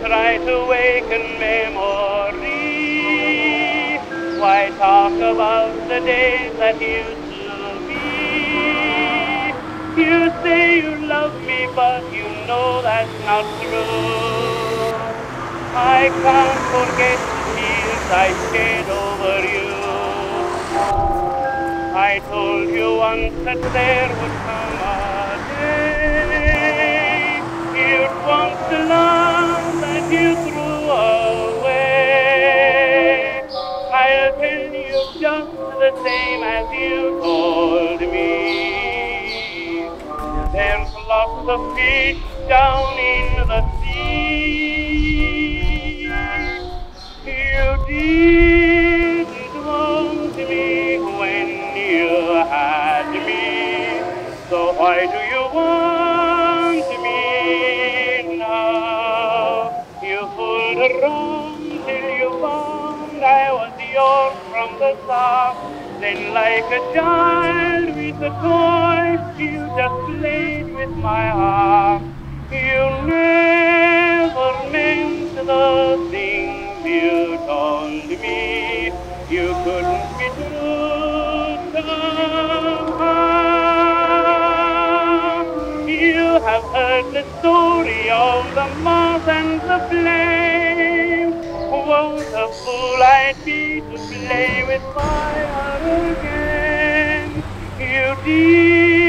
try to waken memory. Why talk about the days that used to be? You say you love me, but you know that's not true. I can't forget the tears I shed over you. I told you once that there would come a day you'd want the love that you threw away. I'll tell you just the same as you told me. There's lots of fish down in the sea. You didn't want me when you had me, so why do you want me now? You fooled around till you found I was yours from the start. Then like a child with a toy, you just played with my heart. You never meant the things you told me. You couldn't be true somehow. You have heard the story of the moth and the flame. What a fool I'd be to play with fire again. You did